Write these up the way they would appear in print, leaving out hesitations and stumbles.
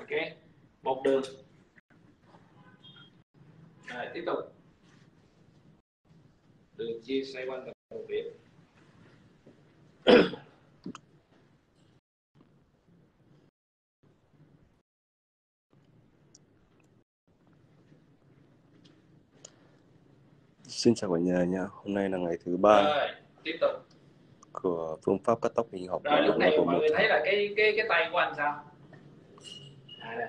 Ok, một đường. Rồi tiếp tục. Đường chia xoay quanh một điểm. Xin chào cả nhà nha. Hôm nay là ngày thứ 3 Rồi, tiếp tục. của phương pháp cắt tóc hình học. Rồi lúc này mọi người thấy là cái tay của anh sao? Đây.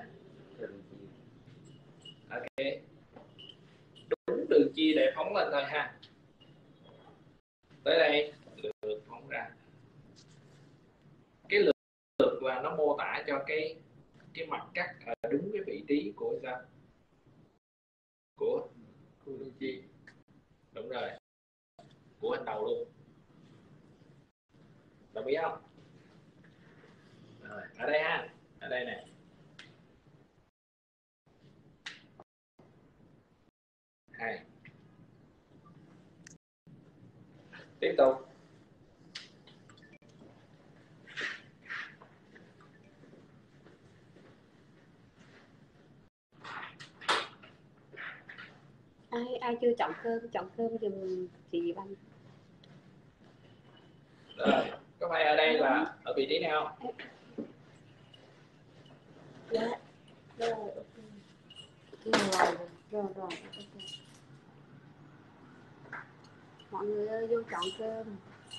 Ok. Đúng đường chia để phóng lên thôi ha. Tới đây lượt phóng ra. Cái lượt là nó mô tả cho cái mặt cắt ở đúng cái vị trí của sao? Của đường chia. Đúng rồi. Của hình đầu luôn. Đồng ý không? Rồi, ở đây ha. Ở đây nè. 2. Tiếp tục. Ai chưa chọn cơm giùm chị Văn. Rồi, có phải ở đây là ở vị trí nào không? Dạ. Rồi, ok. Rồi, ok. Mọi người ơi, vô chọn cơm.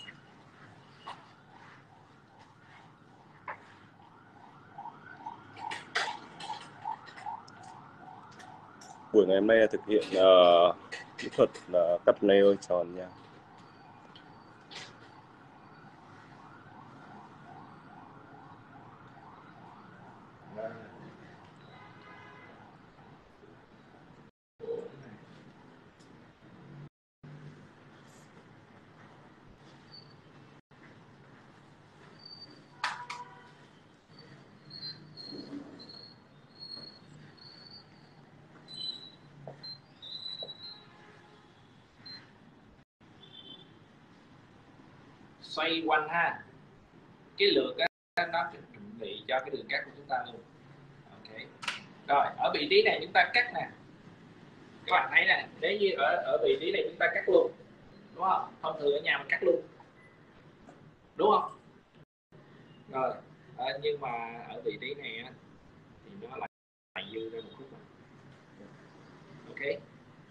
Buổi ngày hôm nay là thực hiện kỹ thuật cắt nail tròn nha. Xoay quanh ha. Cái lượt á, nó chuẩn bị cho cái đường cắt của chúng ta luôn. Ok. Rồi, ở vị trí này chúng ta cắt nè. Các bạn thấy nè, nếu như ở vị trí này chúng ta cắt luôn, đúng không? Thông thường ở nhà mình cắt luôn, đúng không? Rồi, nhưng mà ở vị trí này á, thì nó lại dư ra một khúc này. Ok.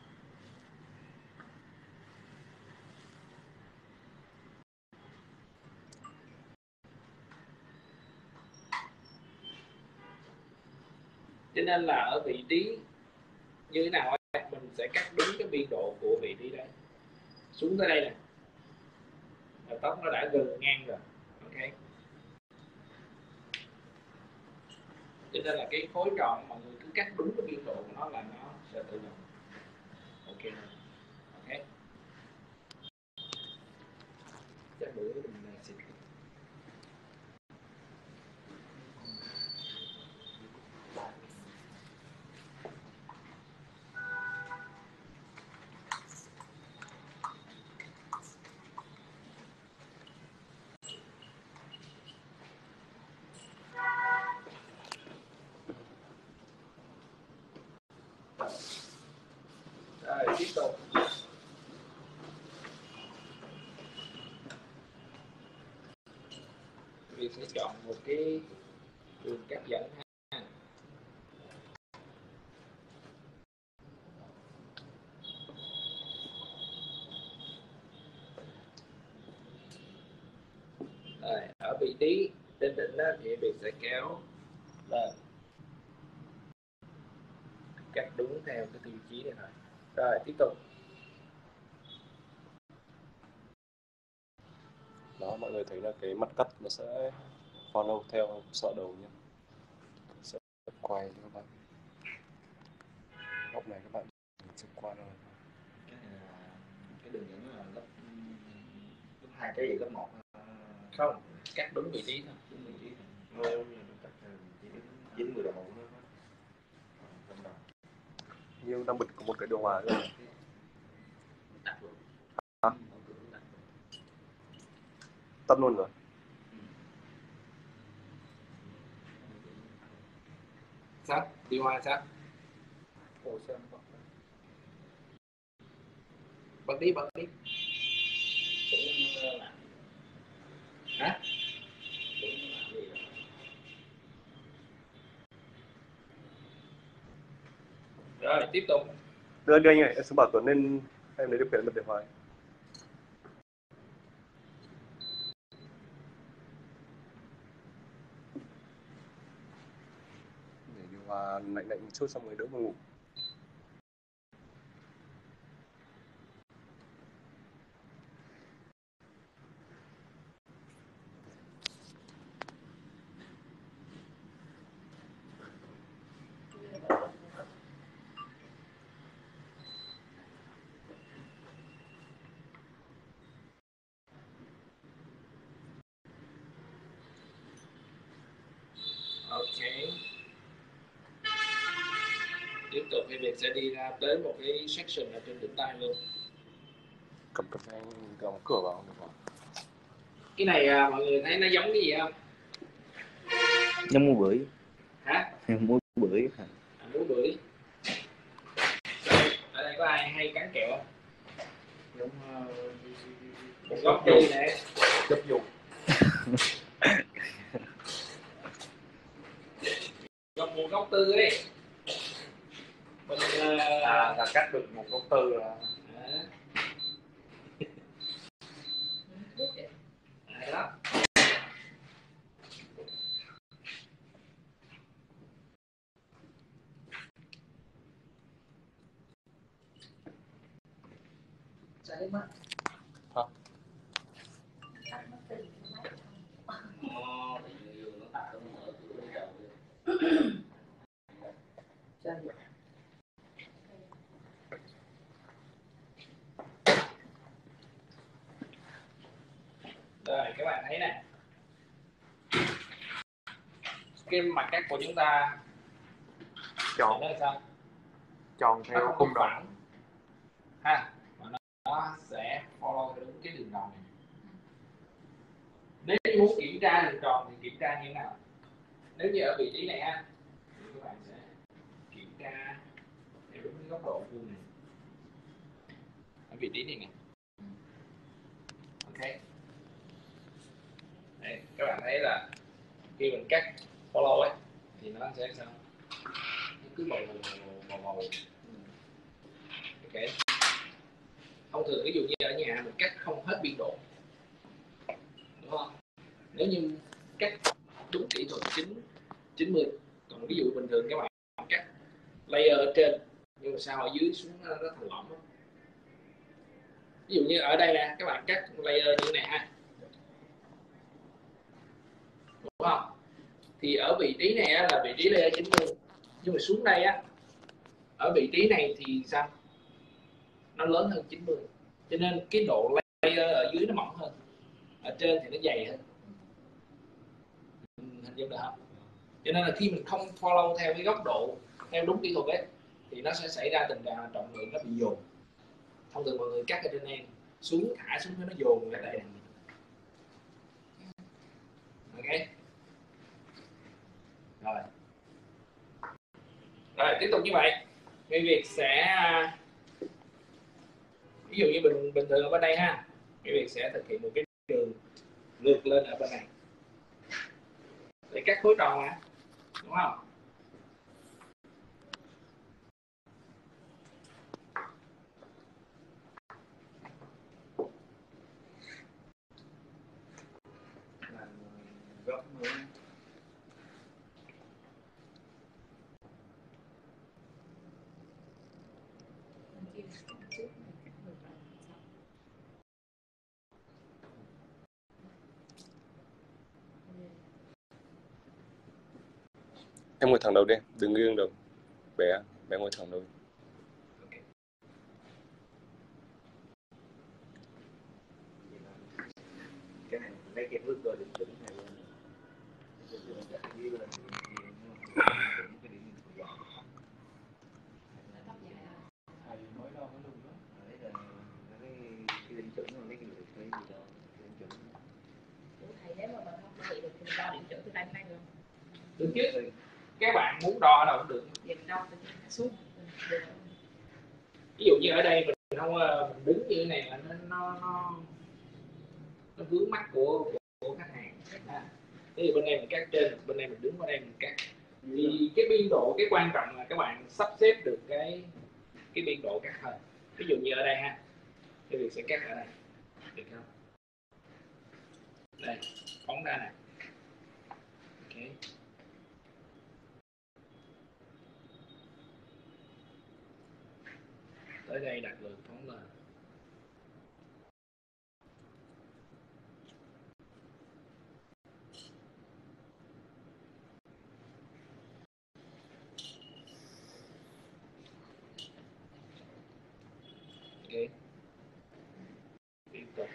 Cho nên là ở vị trí như thế nào mình sẽ cắt đúng cái biên độ của vị trí đây. Xuống tới đây nè, là tóc nó đã gần ngang rồi. Ok. Cho nên là cái khối tròn mọi người cứ cắt đúng cái biên độ của nó là nó sẽ tự động. Ok. Ok. Chắc bữa mình xịt. Rồi tiếp tục. Mình sẽ chọn một cái đường cắt dẫn ha. Rồi, ở vị trí trên đỉnh đó thì mình sẽ kéo lên, cắt đúng theo cái tiêu chí này thôi. Rồi tiếp tục. Đó, mọi người thấy là cái mặt cắt nó sẽ follow theo sọ đầu nhé. Sẽ quay cho các bạn. Góc này các bạn sẽ qua rồi. Cái đường dẫn là lớp 2 cái gì lớp 1 Không, cắt đúng vị trí thôi. đúng vị trí thôi. Chỉ dính 10 đồng nữa. Nhưng đang bật có một cái điều hòa nữa. À? Tắt luôn rồi. Sao điều hòa sao? Ủa sao không Bật đi cũng làm hả? cũng làm gì đó. Rồi tiếp tục. Đưa anh ơi, em sẽ bảo Tuấn lên em lấy điều khiển bật điều hòa. Để điều hòa lạnh lạnh một chút xong rồi đỡ buồn ngủ. Ok. Tiếp tục thì Việt sẽ đi ra tới một cái section ở trên đỉnh tay luôn. Cầm anh đóng cửa vào được không? Cái này mọi người thấy nó giống cái gì không? Giống mua bưởi. Hả? Mua bưởi hả? Muối bưởi. Rồi, ở đây có ai hay cắn kẹo không? Giống Một góc đi nè. gấp dù. Một góc tư đi. Mình Là cắt được một góc tư là đó. Hả? Rồi các bạn thấy nè, cái mặt cắt của chúng ta tròn nó là sao? tròn Nó theo không khung có đồng. phẳng ha, mà nó sẽ follow theo đúng cái đường tròn này. Nếu như muốn kiểm tra đường tròn thì kiểm tra như thế nào? Nếu như ở vị trí này ha, thì các bạn sẽ kiểm tra theo đúng cái góc độ vuông này ở vị trí này nè. Ok. Đây, các bạn thấy là khi mình cắt follow ấy thì nó sẽ sao? Nó cứ màu. Ok. Thông thường ví dụ như ở nhà mình cắt không hết biên độ, đúng không? Nếu như cắt đúng kỹ thuật 90, còn ví dụ bình thường các bạn cắt layer ở trên nhưng mà sao ở dưới xuống nó thành lõm. Ví dụ như ở đây nè, các bạn cắt layer như thế này ha, đúng không? Thì ở vị trí này á, là vị trí layer 90, nhưng mà xuống đây á, ở vị trí này thì sao? Nó lớn hơn 90, cho nên cái độ layer ở dưới nó mỏng hơn, ở trên thì nó dày hơn. Hình dung được không? Cho nên là khi mình không follow theo cái góc độ theo đúng kỹ thuật ấy thì nó sẽ xảy ra tình trạng là trọng lượng nó bị dồn. Thông thường mọi người cắt ở trên này xuống thả xuống nó dồn lại đây. Ok. Rồi tiếp tục như vậy, cái việc sẽ ví dụ như bình thường ở bên đây ha, cái việc sẽ thực hiện một cái đường ngược lên ở bên này để cắt khối tròn mà, đúng không? Làm góc nữa. Em ngồi thẳng đầu đi, đừng nghiêng đầu. Bé ngồi thẳng đầu. Cái này lấy cái bước rồi định chỉnh này lên. Cái định chỉnh lấy cái gì đâu định chỉnh. Thầy nếu mà mình không thể được thì mình đo điểm chuẩn từ đây sang được. Được chứ? các bạn muốn đo đâu cũng được, ví dụ như ở đây mình không mình đứng như thế này là nó vướng mắt của khách hàng. Ví dụ bên đây mình cắt trên, bên đây mình đứng ở đây mình cắt, thì cái biên độ, cái quan trọng là các bạn sắp xếp được cái biên độ cắt thôi. Ví dụ như ở đây ha, cái việc sẽ cắt ở đây được không, đây phóng ra nè, ok, tới đây đặt lượt phóng lên. Ok, tiếp tục.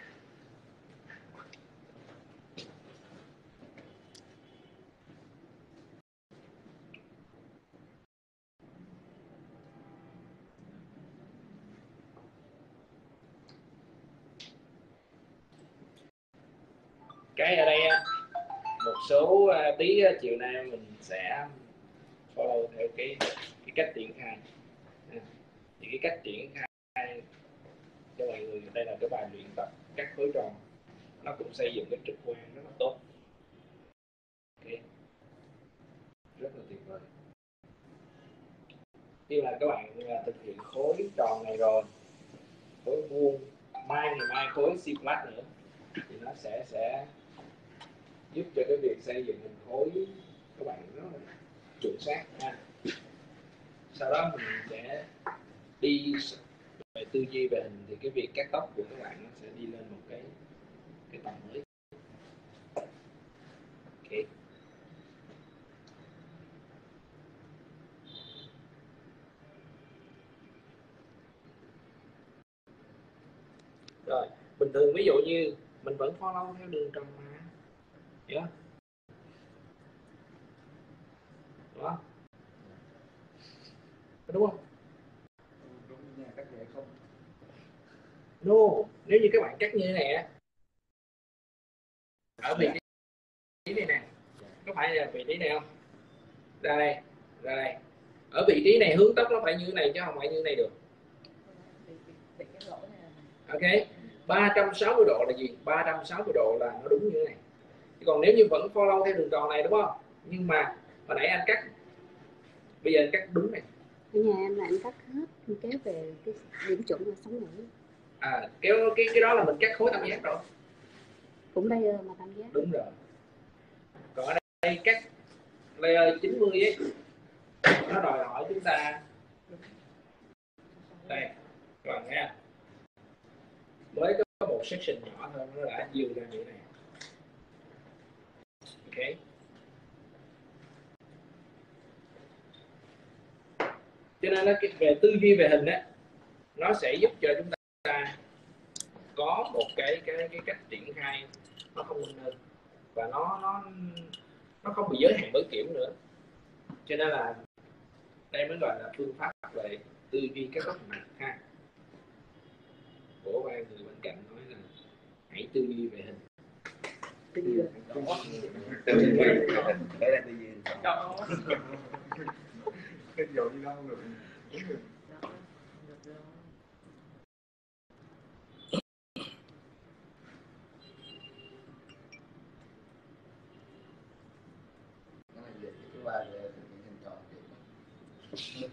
Cái ở đây một số tí chiều nay mình sẽ follow theo cái cách triển khai. Thì cái cách triển khai cho mọi người, đây là cái bài luyện tập cắt khối tròn, nó cũng xây dựng cái trực quan rất là tốt. Okay. Rất là tuyệt vời. Khi là các bạn thực hiện khối tròn này rồi, khối vuông, ngày mai khối C+ nữa, thì nó sẽ giúp cho cái việc xây dựng hình khối các bạn rất là chuẩn xác ha. Sau đó mình sẽ đi về tư duy về hình, thì cái việc cắt tóc của các bạn nó sẽ đi lên một cái tầm mới. Okay. Rồi, bình thường ví dụ như mình vẫn follow theo đường tròn mà, yeah. Đó, đúng không? Đúng nha, cắt vậy không? No, nếu như các bạn cắt như thế này á, ở vị trí này nè, có phải là vị trí này không? Ra đây, ở vị trí này hướng tóc nó phải như thế này chứ không phải như thế này được. Ok, 360 độ là gì? 360 độ là nó đúng như thế này. Còn nếu như vẫn follow theo đường tròn này đúng không? Nhưng mà hồi nãy anh cắt, bây giờ anh cắt đúng này. Ở nhà em là anh cắt hết, anh kéo về cái điểm chuẩn là 6 mũi. Kéo cái đó là mình cắt khối tam giác rồi. Cũng layer mà tam giác. Đúng rồi. Còn ở đây cắt layer 90 ấy, nó đòi hỏi chúng ta đây các bạn thấy không? Mới có một section nhỏ thôi nó đã nhiều ra như này. Ok, cho nên nó về tư duy về hình á, nó sẽ giúp cho chúng ta có một cái cách triển khai nó thông minh hơn, và nó không bị giới hạn bởi kiểu nữa. Cho nên là đây mới gọi là phương pháp về tư duy các góc mặt ha. Của ba người bên cạnh nói là hãy tư duy về hình. Tư duy về hình, đấy là tư duy. Cái dụ như đâu được. Nó là về cái ba về thực hiện hình tròn kiểu.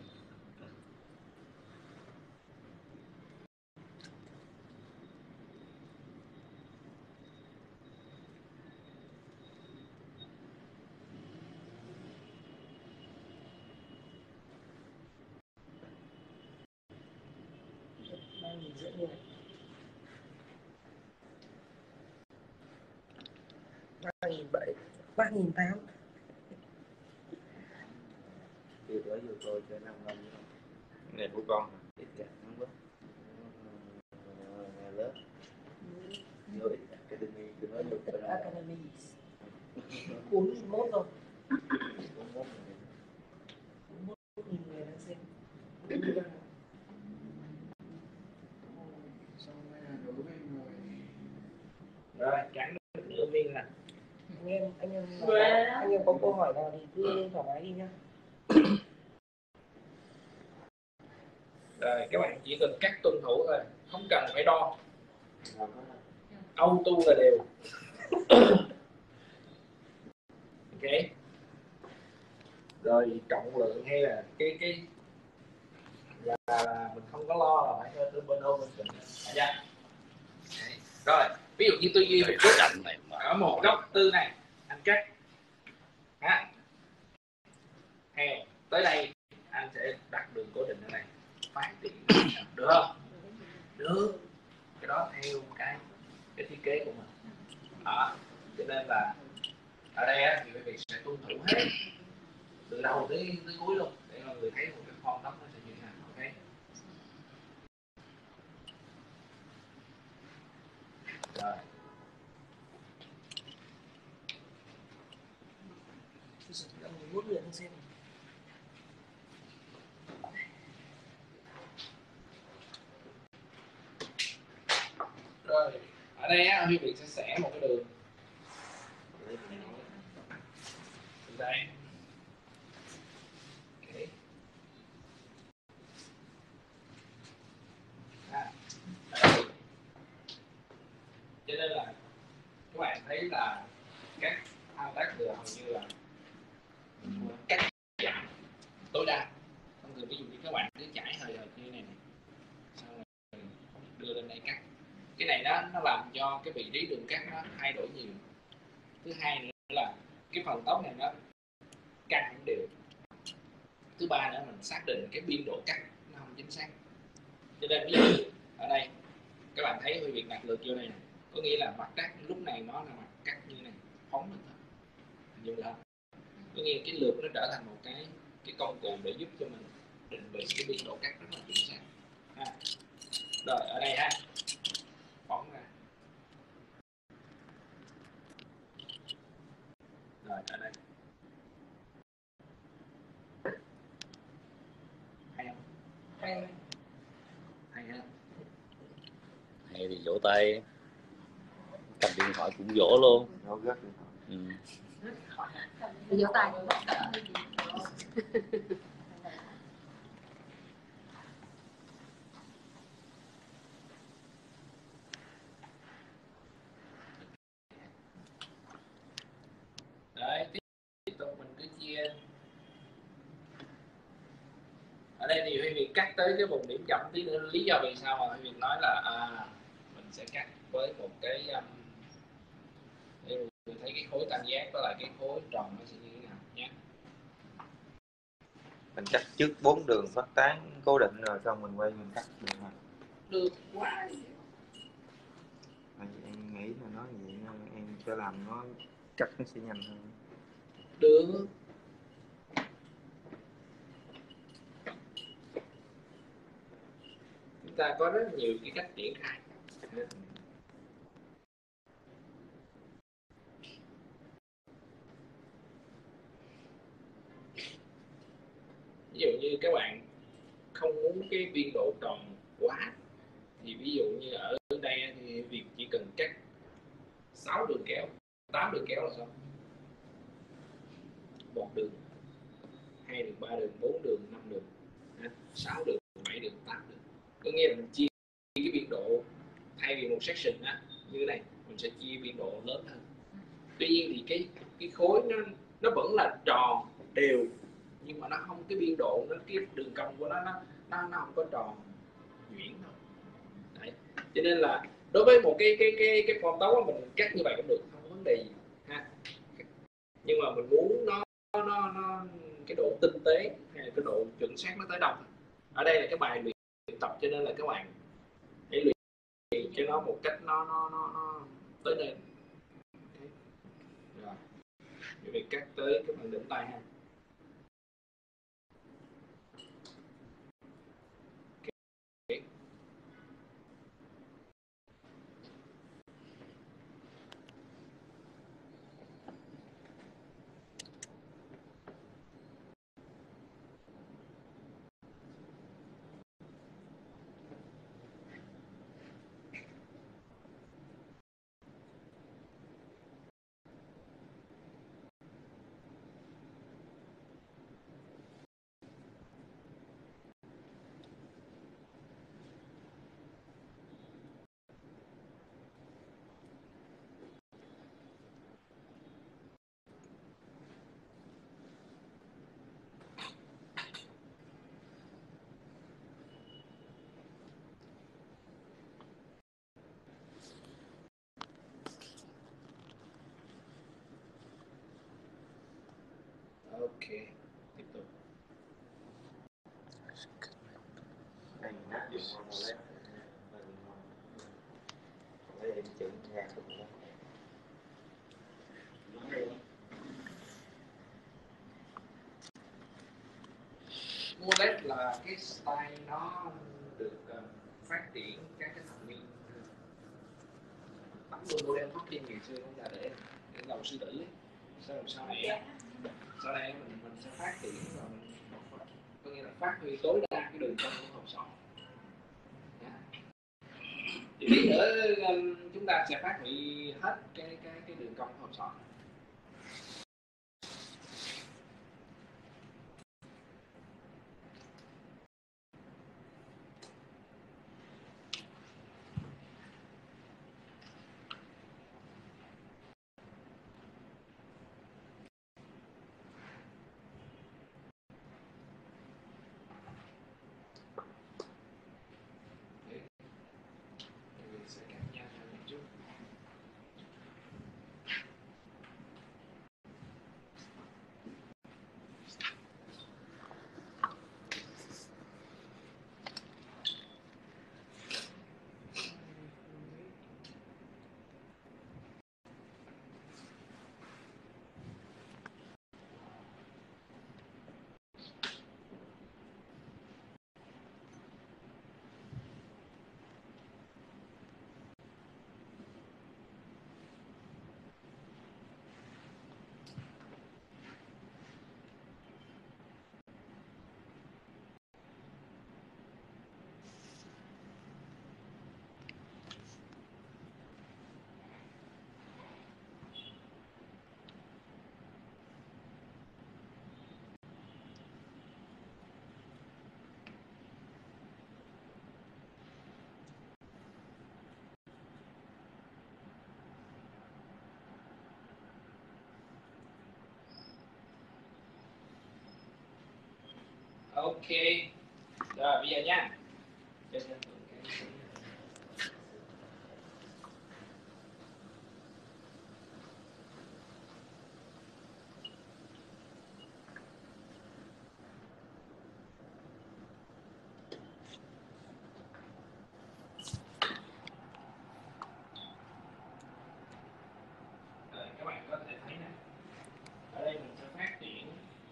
$3.700, $3.800. Từ tối vừa tôi chơi 5 năm không? Này của con. Ít cả nó quá. Nhà lớp. Vô ít academy từ nó vô chơi. Academy 41 rồi. 41 người đang xem. Rồi cắn được nửa viên là Nghe em có câu hỏi nào thì cứ thoải mái đi nhá. Rồi các bạn chỉ cần cắt tuân thủ thôi, không cần phải đo, auto là đều. Ok. Rồi trọng lượng hay là cái là mình không có lo là phải cho bên bên nha. Rồi ví dụ như tôi ghi một góc này ở một góc tư này anh cắt ha, hè tới đây anh sẽ đặt đường cố định ở đây, phát triển được không? Được. Cái đó theo cái thiết kế của mình đó. Cho nên là ở đây á, thì quý vị sẽ tuân thủ hết từ đầu tới cuối luôn để mọi người thấy một cái form tóc nó sẽ như thế nào. Ok. Rồi. Rồi ở đây á, quý vị sẽ xẻ một cái đường từ đây. Okay. Đây. Cho nên là các bạn thấy là các thao tác vừa hầu như là cắt giảm tối đa. Thông thường ví dụ như các bạn cứ chảy hơi như thế này, xong rồi đưa lên đây cắt. Cái này nó làm cho cái vị trí đường cắt nó thay đổi nhiều. Thứ hai nữa là cái phần tóc này nó căng không đều. Thứ ba nữa mình xác định cái biên độ cắt nó không chính xác. Cho nên ví dụ ở đây các bạn thấy hơi việc đặt lượt vô đây này, có nghĩa là mặt cắt lúc này nó là mặt cắt như này, phóng lên thôi, nhưng là có nghĩa cái lượt nó trở thành một cái công cụ để giúp cho mình định vị cái biên độ cắt rất là chính xác ha. Rồi ở đây ha, phóng ra. Rồi ở đây hay không? Hay ha. Hay thì vỗ tay, cầm điện thoại cũng vỗ luôn. Ừ. Vỗ tay. Đấy, tiếp tục mình cứ chia. Ở đây thì Huy Việt cắt tới cái vùng điểm chậm tí nữa. Lý do vì sao mà Huy Việt nói là mình sẽ cắt với một cái để mình thấy cái khối tam giác với lại cái khối tròn nó sẽ như thế nào nhé. Mình cắt trước 4 đường phát tán cố định rồi xong mình quay mình cắt được mà. Được quá. Em nghĩ là nói vậy em sẽ làm nó cắt nó sẽ nhanh hơn. Được. Chúng ta có rất nhiều cái cách triển khai. Ví dụ như các bạn không muốn cái biên độ tròn quá thì ví dụ như ở đây thì việc chỉ cần cắt 6 đường kéo, 8 đường kéo là xong. 1 đường, 2 đường, 3 đường, 4 đường, 5 đường, 6 đường, 7 đường, 8 đường. Có nghĩa là mình chia cái biên độ, thay vì một section như thế này mình sẽ chia biên độ lớn hơn. Tuy nhiên thì cái khối nó vẫn là tròn đều, nhưng mà nó không, cái biên độ nó, cái đường cong của nó không có tròn nhuyễn thôi. Đấy. Cho nên là đối với một cái form tóc mình cắt như vậy cũng được, không có vấn đề gì ha. Nhưng mà mình muốn nó cái độ tinh tế hay là cái độ chuẩn xác nó tới đâu. Ở đây là cái bài luyện tập, cho nên là các bạn hãy luyện cho nó một cách nó tới đây. Rồi việc cắt tới cái phần đỉnh tay ha. Okay. Ok, tiếp tục. Đây mình áp dụng qua một lấy em chữ ra được rồi. Molet là cái style nó được phát triển các cái thập niên 80. Model talking ngày xưa cũng là để đầu sư tử ấy. Sau này mình sẽ phát triển và mình có nghĩa là phát huy tối đa cái đường cong của hộp sọ. Thì tí nữa chúng ta sẽ phát huy hết cái đường cong của hộp sọ. Sẽ cắt nhanh hơn một chút. Ok, rồi bây giờ nha. Rồi, các bạn có thể thấy nè, ở đây mình sẽ phát triển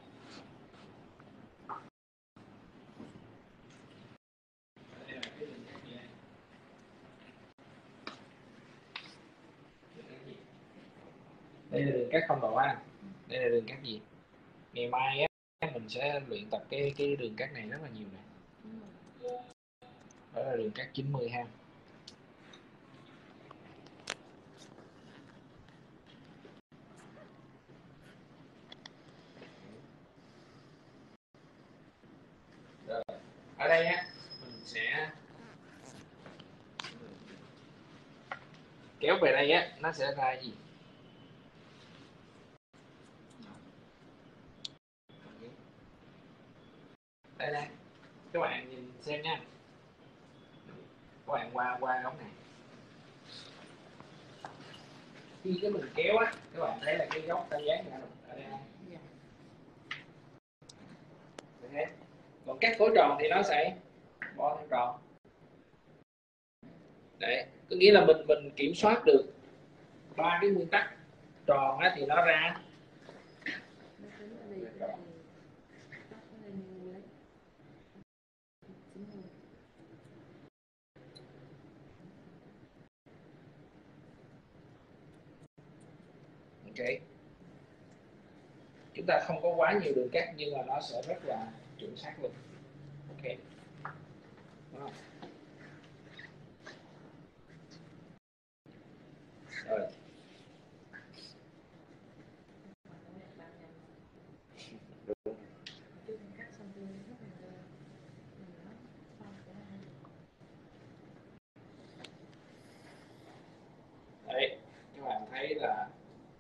đây là cái đường cắt gì đây? Đây là đường cắt không độ ăn. Đây là đường cắt gì? Ngày mai á mình sẽ luyện tập cái đường cắt này rất là nhiều nè. Đó là đường cắt 90 ha. Rồi, ở đây á mình sẽ kéo về đây á, nó sẽ ra gì? Đây đây, các bạn nhìn xem nha. Các bạn qua góc này. Khi cái mình kéo á, các bạn thấy là cái góc ta dán ra ở đây không? Thế. Còn các khối tròn thì nó sẽ bo theo tròn. Đấy, có nghĩa là mình kiểm soát được ba cái nguyên tắc. Tròn á thì nó ra ok. Chúng ta không có quá nhiều đường cắt nhưng mà nó sẽ rất là chuẩn xác luôn. Ok. Đúng không? Rồi. Đấy, các bạn thấy là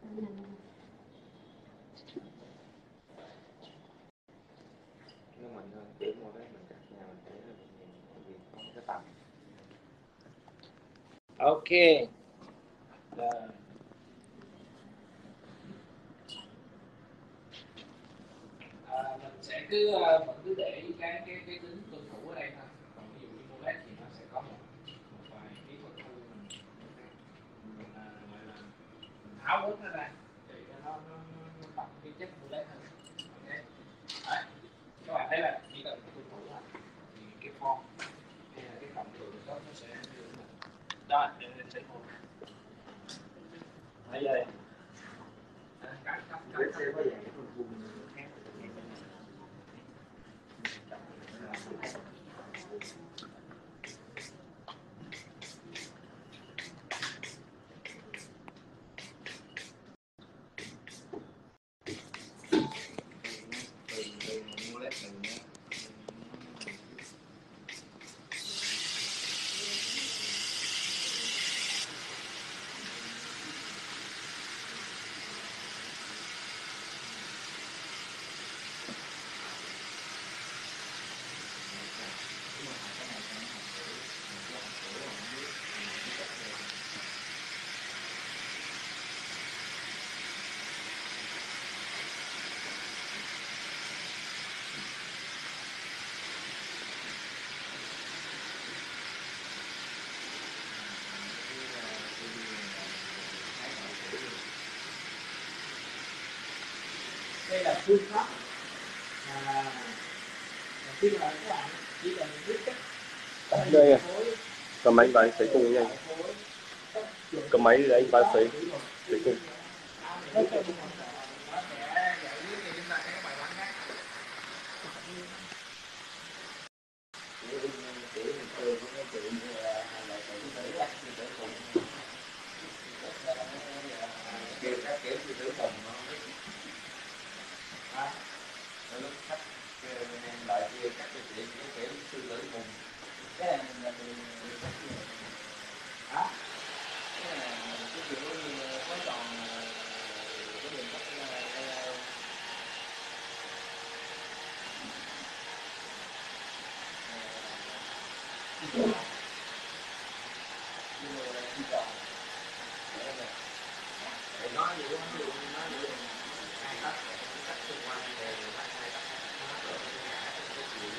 nếu mình chỉ một cái mình cắt nhà mình thấy là vì có cái tầm. ok. Rồi. cứ vẫn cứ để ý cái tính tuân thủ ở đây thôi. Còn ví dụ như Molet thì nó sẽ có một vài kỹ thuật thu mình gọi là mình tháo bớt nó ra để cho nó bằng cái chất Molet hơn. Ok. Đấy. Các bạn thấy là chỉ cần tuân thủ thôi thì cái form hay là cái cộng trừ nó sẽ rồi để sẽ thôi. Bây giờ cắt sẽ có dạng cái phần vùng khác. đây là phương pháp khi mà các bạn chỉ cần biết cách đây à, cầm máy và anh sấy cùng nhanh, cầm máy để anh ba sấy cùng. Các kiểu sư tử cùng lúc khách lại kia các cái chuyện cái kiểu sư tử cùng cái này là cái kiểu như có tròn cái đường cắt nói gì cũng không được, nói gì hai tắt cắt xung quanh rồi tắt hai tắt rồi cái gì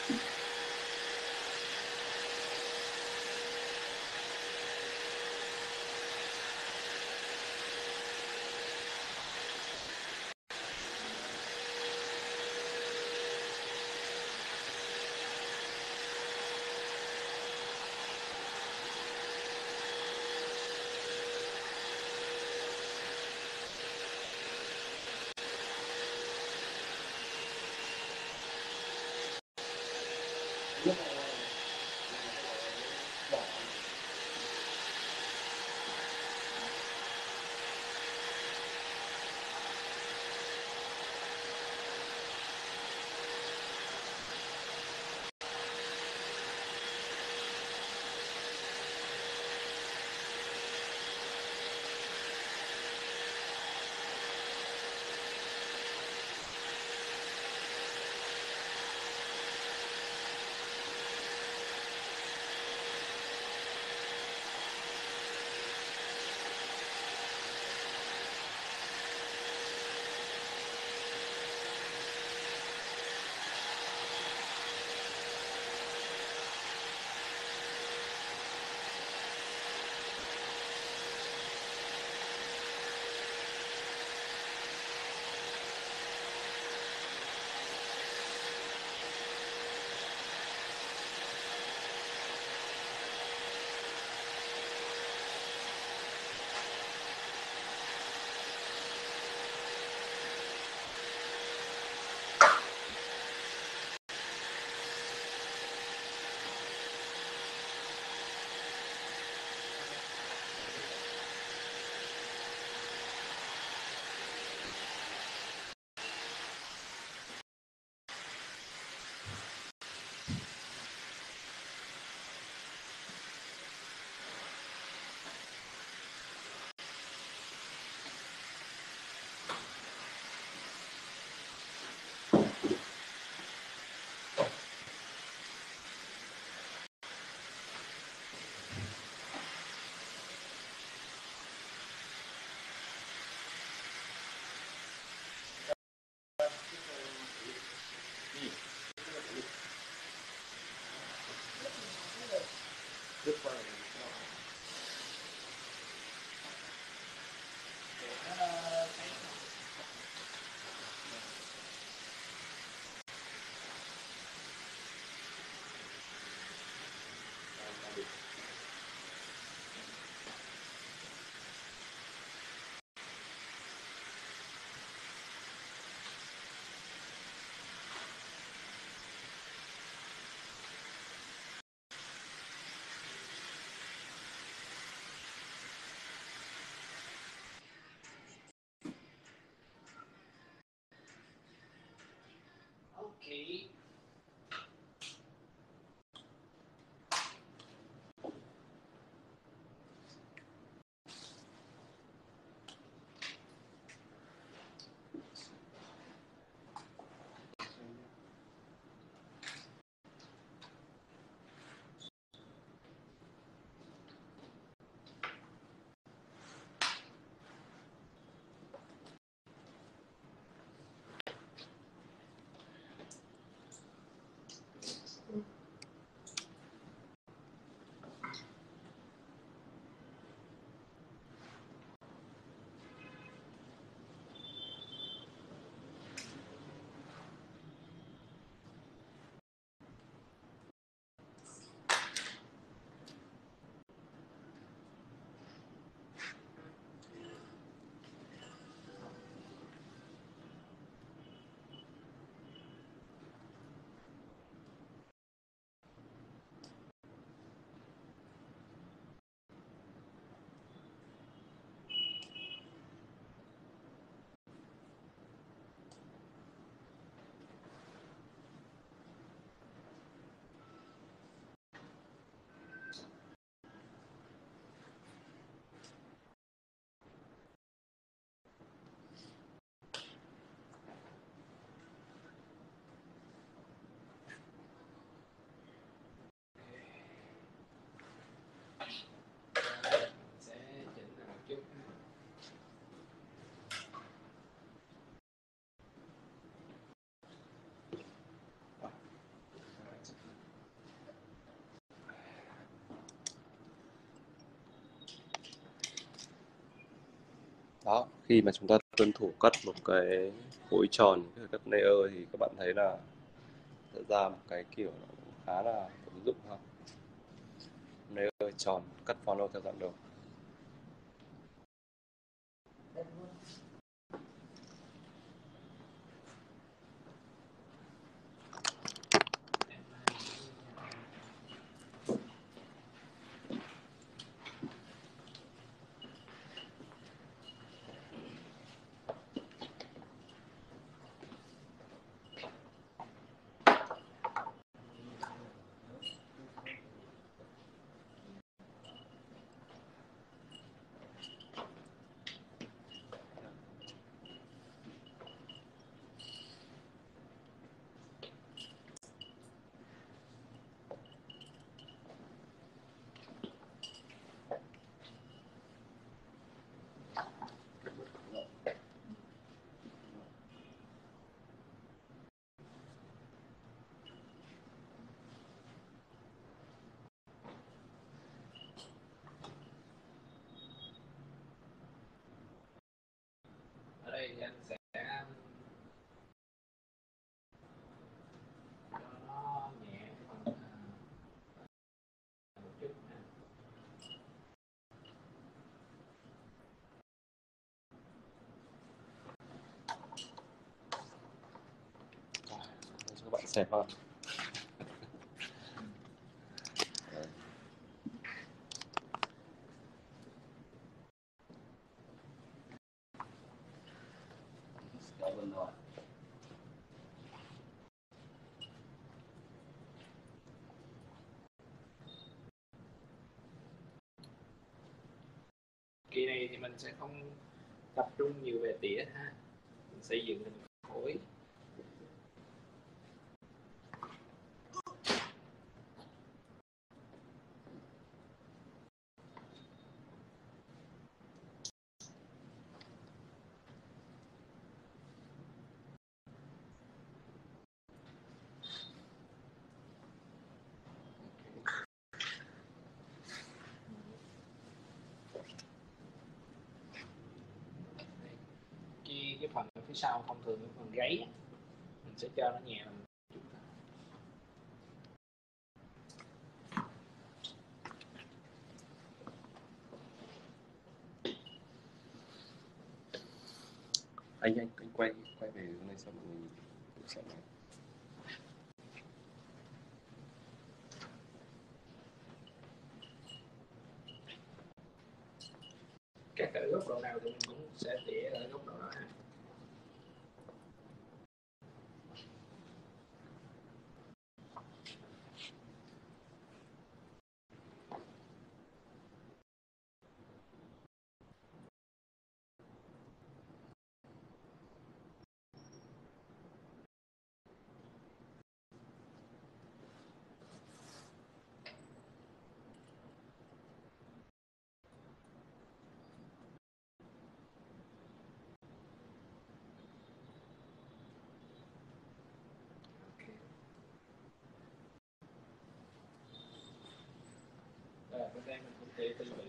Okay. Đó, khi mà chúng ta tuân thủ cắt một cái khối tròn, cái cắt layer thì các bạn thấy là sẽ ra một cái kiểu nó cũng khá là ứng dụng ha. Layer tròn cắt funnel theo dạng đầu. Ở đây thì anh sẽ cho nó nhẹ phần một chút nha. Cho các bạn xem ha. Kỳ này thì mình sẽ không tập trung nhiều về tỉa ha, mình xây dựng thành khối. Cái phần phía sau thông thường cái phần gáy mình sẽ cho nó nhẹ một chút thôi. Anh quay về hướng này xong mọi người cũng sẽ nói. Các ở góc độ nào thì mình cũng sẽ tỉa ở góc độ đó ha. Rồi, bên đây mình cũng tỉa từ vị.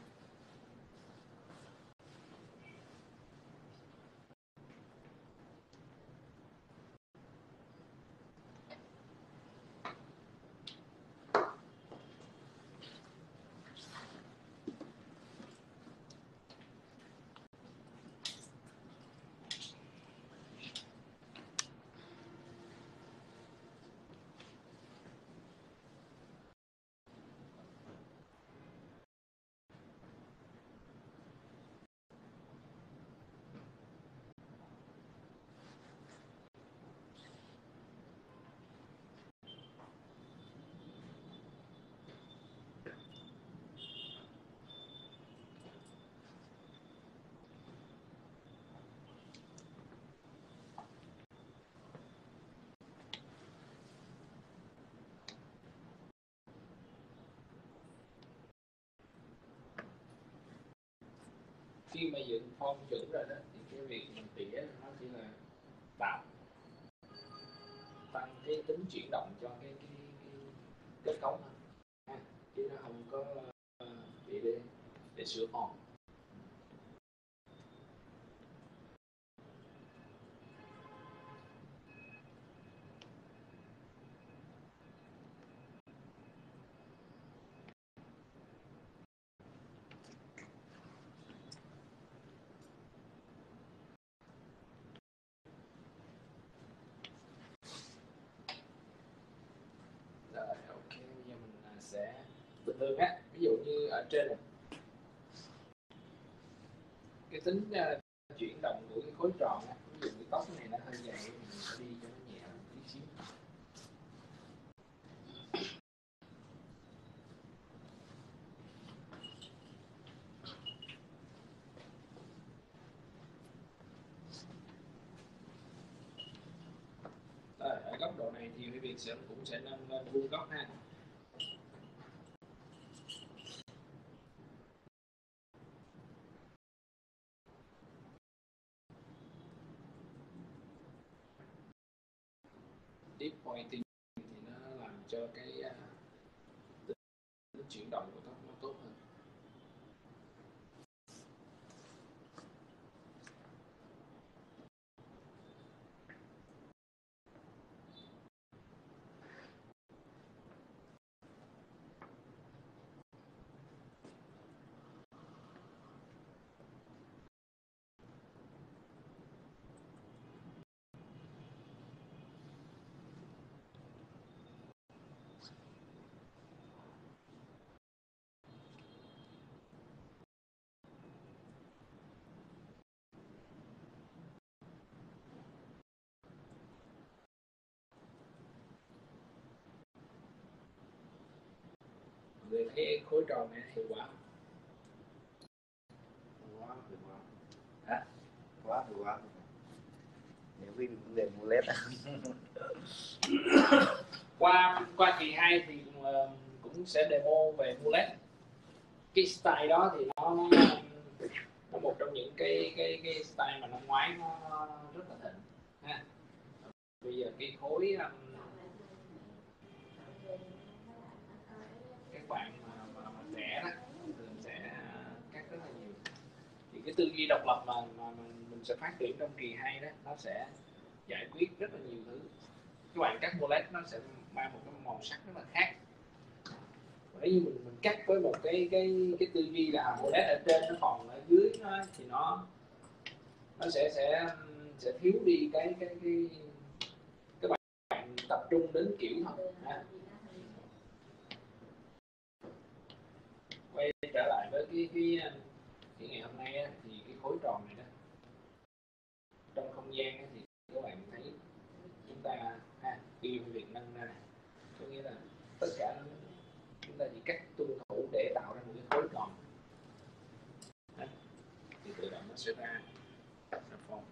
Khi mà dựng form chuẩn rồi đó thì cái việc mình tỉa nó chỉ là tạo tăng cái tính chuyển động cho cái kết cấu thôi ha, chứ nó không có bị để sửa form. sẽ bình thường á. Ví dụ như ở trên này, cái tính chuyển động của cái khối tròn á, ví dụ cái tóc này nó hơi dày thì mình sẽ đi cho nó nhẹ tí xíu. Rồi, ở góc độ này thì quý vị cũng sẽ nâng lên vuông góc ha. Deep pointing thì nó làm cho cái tính chuyển động của tóc nó tốt hơn. Người thấy khối tròn này hiệu quả không? Hả? Quá nếu vì mình để mua led qua kỳ 2 thì cũng sẽ demo về mullet. Cái style đó thì nó một trong những cái style mà năm ngoái nó rất là thịnh ha. Bây giờ cái khối các bạn mà trẻ đó thường sẽ cắt rất là nhiều. Thì cái tư duy độc lập mà mình sẽ phát triển trong kỳ 2 đó, nó sẽ giải quyết rất là nhiều thứ. Các bạn cắt mullet nó sẽ mang một cái màu sắc rất là khác. Nếu như mình cắt với một cái tư duy là mullet ở trên nó còn ở dưới nó, thì nó sẽ thiếu đi cái các bạn tập trung đến kiểu thôi ha. Quay trở lại với cái ngày hôm nay á, thì cái khối tròn này đó trong không gian á, thì các bạn thấy chúng ta yêu việc nâng ra này, có nghĩa là tất cả chúng ta chỉ cách tuân thủ để tạo ra một cái khối tròn thì tự động nó sẽ ra form.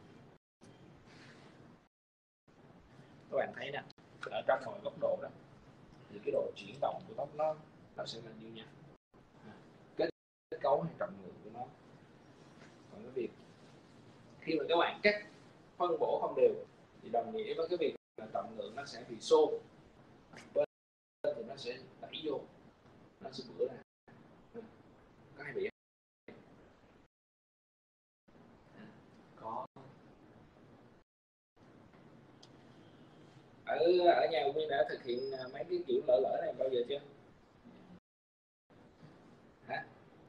Các bạn thấy nè, ở trong mọi góc độ đó thì cái độ chuyển động của tóc nó sẽ là như nhau, kết cấu hay trọng lượng của nó. Còn cái việc khi mà các bạn cắt phân bổ không đều thì đồng nghĩa với cái việc là trọng lượng nó sẽ bị xô, bên thì nó sẽ đẩy vô, nó sẽ bữa ra. Có hay bị có ở nhà Nguyên đã thực hiện mấy cái kiểu lỡ này bao giờ chưa? Hả?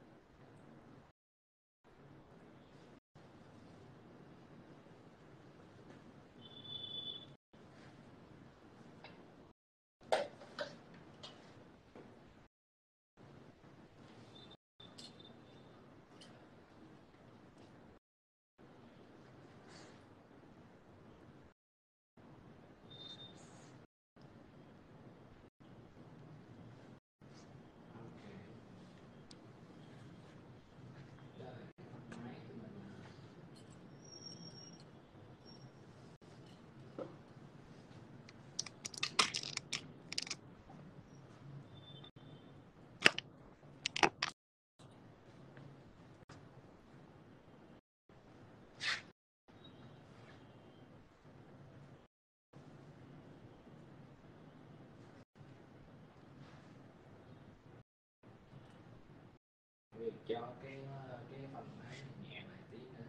Việc cho cái phần này nhẹ lại tí nữa.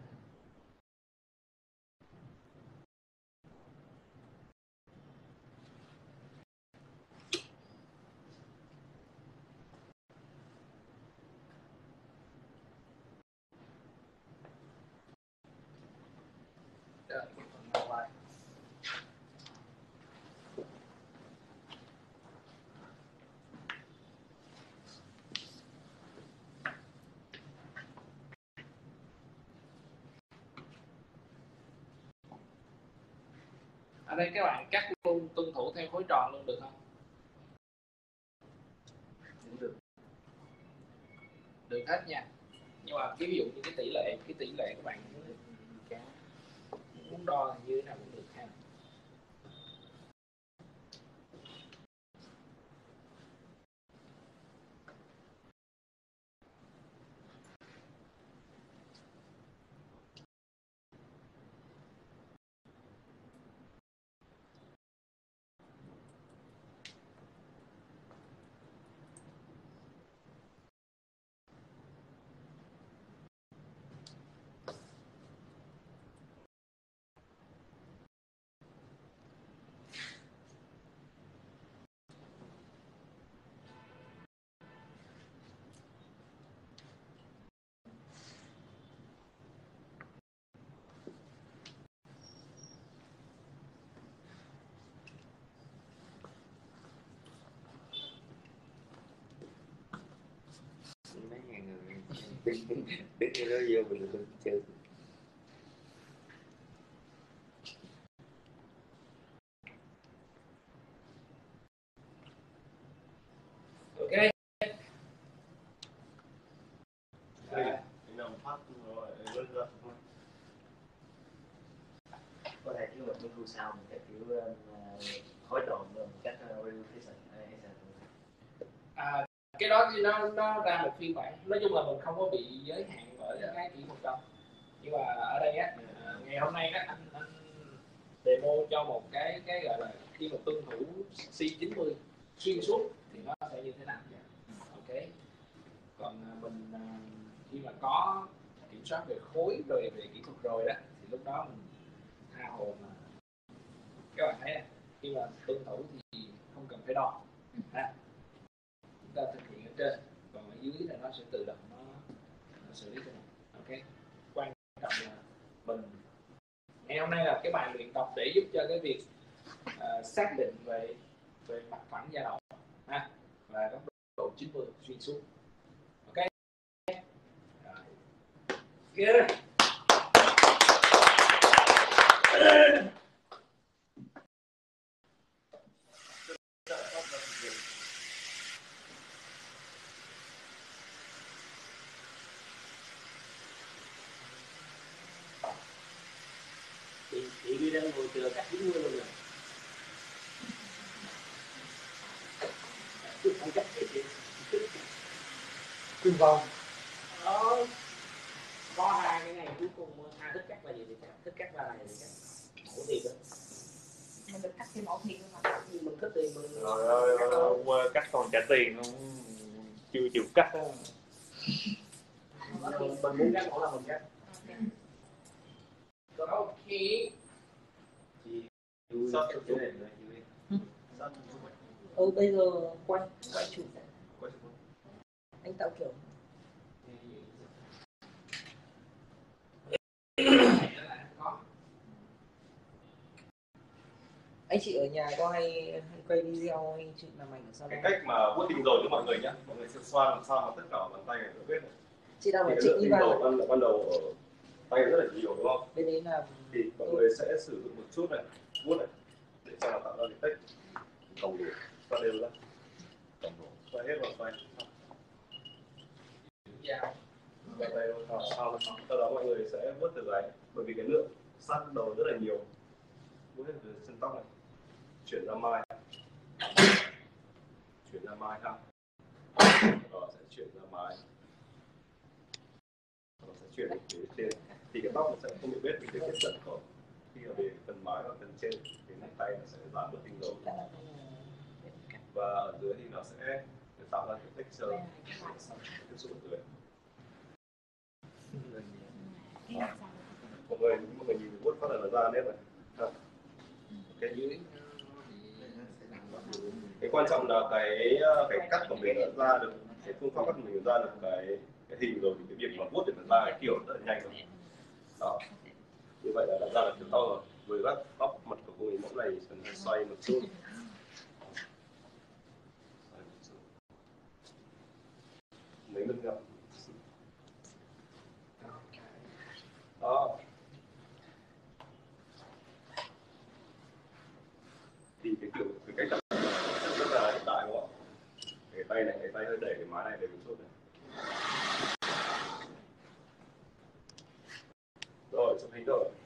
Rồi, cái phần đầu vai. đây các bạn cắt luôn, tuân thủ theo khối tròn luôn được không? Được hết nha. Nhưng mà ví dụ như cái tỷ lệ các bạn muốn đo như thế nào cũng được ha. mấy ngàn người đứng cái đó vô mình được chơi. Ok. Có thể kiểu bên khu sau mình sẽ kiểu khối trộn rồi mình cắt relocation Cái đó thì nó ra một phiên bản, nói chung là mình không có bị giới hạn bởi cái kỹ thuật đâu. Nhưng mà ở đây á, ngày hôm nay á, anh demo cho một cái gọi là khi mà tuân thủ C90 xuyên suốt thì nó sẽ như thế nào. Ok. Còn mình khi mà có kiểm soát về khối rồi về kỹ thuật rồi đó thì lúc đó mình tha hồ mà các bạn thấy khi mà tuân thủ thì không cần phải đo ha. Chúng ta thực hiện ở trên, còn ở dưới là nó sẽ tự động nó xử lý cho mình. Ok. Quan trọng là mình ngày hôm nay là cái bài luyện tập để giúp cho cái việc xác định về mặt phẳng da đầu ha, và góc độ 90 xuyên suốt. Ok. Rồi. Kia. chị đi đang ngồi chờ cắt 90 luôn rồi. Chứ không cắt chị Cưng vòng. Có hai cái này cuối cùng hai thích cắt là gì thì cắt, thích cắt là này thì cắt mẫu thiệt đó. Mình được cắt thêm mẫu thiệt luôn mà. Mình thích thì mình rồi cắt còn trả tiền không, chưa chịu cắt đó. mình muốn cắt mẫu là mình cắt. Ok. Bây giờ quay chủ anh tạo kiểu anh chị ở nhà có hay quay video hay chị làm ảnh ở salon? Cái cách mà vuốt tinh dầu cho mọi người nhé, mọi người sẽ xoa làm sao mà tất cả bàn tay này nó biết này. Chị đang thì phải cái chỉnh lượng đi tinh vào. dầu ban đầu ở tay rất là nhiều đúng không? Bên đấy là Thì mọi người sẽ sử dụng một chút này, vuốt này để cho nó tạo ra cái tích đồng đủ, xoa đều ra, xoa hết vào tay. Vào tay sau đó mọi người sẽ vuốt từ gáy, bởi vì cái lượng sắt đầu rất là nhiều. Vuốt hết từ chân tóc này, chuyển ra mai ha, đó sẽ chuyển ra mái, nó sẽ chuyển đến phía trên, thì cái tóc nó sẽ không bị bết vì cái tiếp cận của khi ở về phần mái và phần trên thì nắm tay nó sẽ giảm bớt tinh dầu, và ở dưới thì nó sẽ tạo ra cái texture tiếp xúc ở dưới. Mọi người nhìn vuốt phát là nó ra nét này. Cái dưới cái quan trọng là cái cắt của mình đã ra được, cái phương pháp cắt của mình ra được cái hình rồi thì cái việc mà vuốt để nó ra cái kiểu rất là nhanh rồi. Đó, như vậy là đã ra được kiểu tóc rồi. Với các tóc mặt của cô ấy mẫu này cần phải xoay một chút, mấy lần gặp đó. tay này, tay hơi đẩy cái má này về một chút này. Rồi, chụp hình rồi.